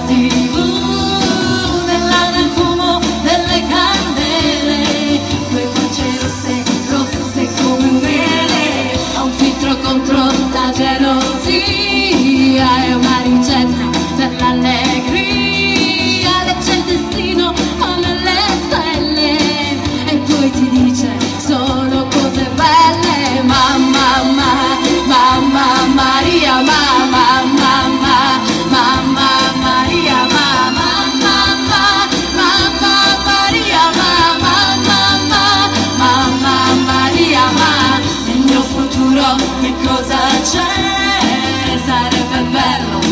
TV, nel fumo delle candele, quei facce rosse, rosse come un mele, ha un filtro contro la gelosia, è una ricetta per l'allegria, legge il destino nelle stelle e poi ti dice solo cose belle. Mamma, mamma Maria, mamma, mamma, mamma Maria, mamma, mamma, mamma Maria, mamma, mamma, mamma Maria, ma nel mio futuro che cosa c'è? Sarebbe bello